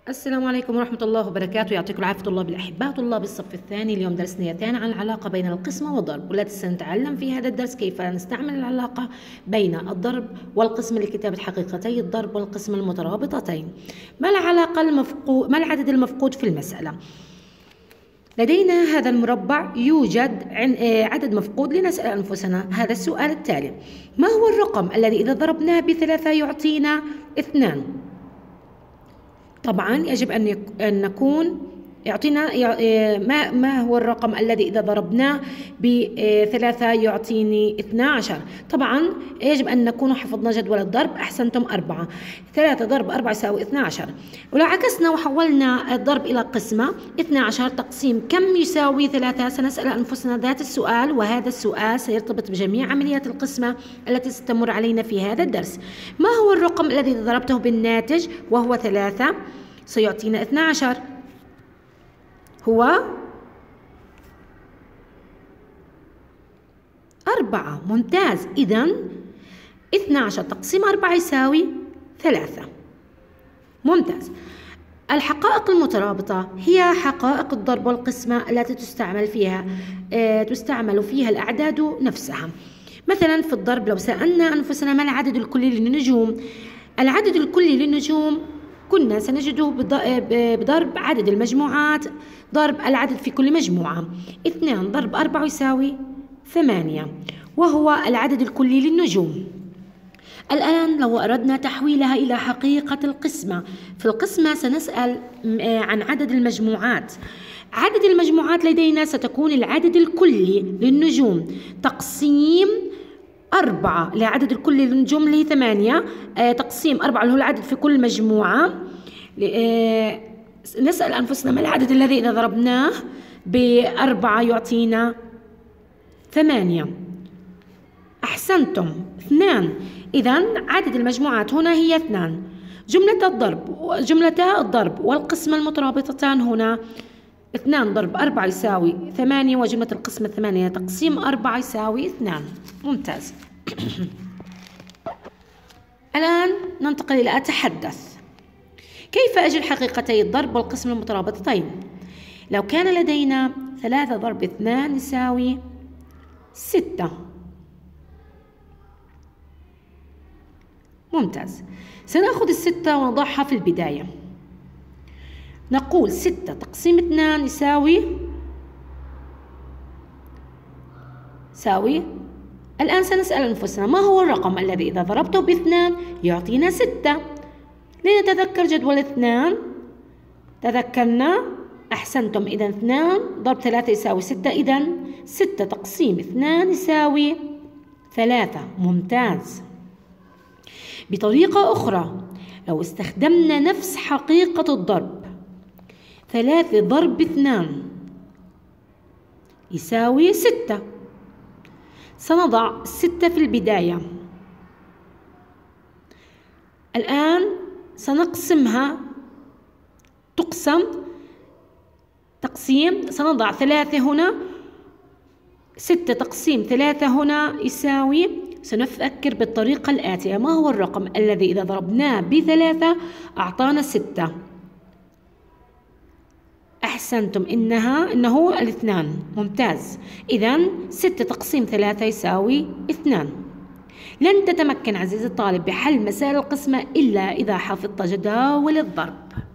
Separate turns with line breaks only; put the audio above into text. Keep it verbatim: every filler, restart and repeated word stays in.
السلام عليكم ورحمة الله وبركاته. يعطيكم العافية طلاب الأحباء، طلاب الصف الثاني. اليوم درسنا يتان عن العلاقة بين القسمة والضرب، والتي سنتعلم في هذا الدرس كيف نستعمل العلاقة بين الضرب والقسمة لكتابة حقيقتي الضرب والقسمة المترابطتين. ما العلاقة المفقود ما العدد المفقود في المسألة؟ لدينا هذا المربع يوجد عدد مفقود. لنسأل أنفسنا هذا السؤال التالي: ما هو الرقم الذي إذا ضربناه بثلاثة يعطينا اثنان؟ طبعا يجب أن نكون يعطينا ما ما هو الرقم الذي إذا ضربناه بثلاثة يعطيني اثنا عشر. طبعا يجب أن نكون حفظنا جدول الضرب. أحسنتم. أربعة. ثلاثة ضرب أربعة يساوي اثنا عشر. ولو عكسنا وحولنا الضرب إلى قسمة، اثنا عشر تقسيم كم يساوي ثلاثة؟ سنسأل أنفسنا ذات السؤال، وهذا السؤال سيرتبط بجميع عمليات القسمة التي ستمر علينا في هذا الدرس. ما هو الرقم الذي إذا ضربته بالناتج وهو ثلاثة سيعطينا اثنا عشر؟ هو أربعة. ممتاز. إذن اثنا عشر تقسيم أربعة يساوي ثلاثة. ممتاز. الحقائق المترابطة هي حقائق الضرب والقسمة التي تستعمل فيها آه تستعمل فيها الأعداد نفسها. مثلا في الضرب لو سألنا أنفسنا ما العدد الكلي للنجوم؟ العدد الكلي للنجوم كنا سنجده بضرب عدد المجموعات ضرب العدد في كل مجموعة. اثنان ضرب أربعة يساوي ثمانية، وهو العدد الكلي للنجوم. الآن لو أردنا تحويلها إلى حقيقة القسمة، في القسمة سنسأل عن عدد المجموعات. عدد المجموعات لدينا ستكون العدد الكلي للنجوم تقسيم أربعة لعدد الكلي للنجوم اللي هي ثمانية، آه تقسيم أربعة اللي هو العدد في كل مجموعة. آه نسأل أنفسنا ما العدد الذي إذا ضربناه بأربعة يعطينا ثمانية. أحسنتم. اثنان. إذن عدد المجموعات هنا هي اثنان. جملة الضرب جملتا الضرب والقسمة المترابطتان هنا اثنان ضرب أربعة يساوي ثمانية، وجملة القسمة ثمانية تقسيم أربعة يساوي اثنان. ممتاز. الآن ننتقل إلى أتحدث. كيف أجد حقيقتي الضرب والقسمة المترابطتين؟ لو كان لدينا ثلاثة ضرب اثنان يساوي ستة. ممتاز. سنأخذ الستة ونضعها في البداية. نقول ستة تقسيم اثنان يساوي يساوي الآن سنسأل أنفسنا ما هو الرقم الذي إذا ضربته باثنان يعطينا ستة؟ لنتذكر جدول اثنان. تذكرنا. أحسنتم. إذا اثنان ضرب ثلاثة يساوي ستة. إذا ستة تقسيم اثنان يساوي ثلاثة. ممتاز. بطريقة أخرى لو استخدمنا نفس حقيقة الضرب، ثلاثة ضرب اثنان يساوي ستة. سنضع ستة في البداية. الآن سنقسمها. تقسم تقسيم. سنضع ثلاثة هنا. ستة تقسيم ثلاثة هنا يساوي. سنفكر بالطريقة الآتية: ما هو الرقم الذي إذا ضربناه بثلاثة أعطانا ستة؟ أحسنتم. إنها إنه الاثنان. ممتاز. إذن ستة تقسيم ثلاثة يساوي اثنان. لن تتمكن عزيزي الطالب بحل مسائل القسمة إلا إذا حفظت جداول الضرب.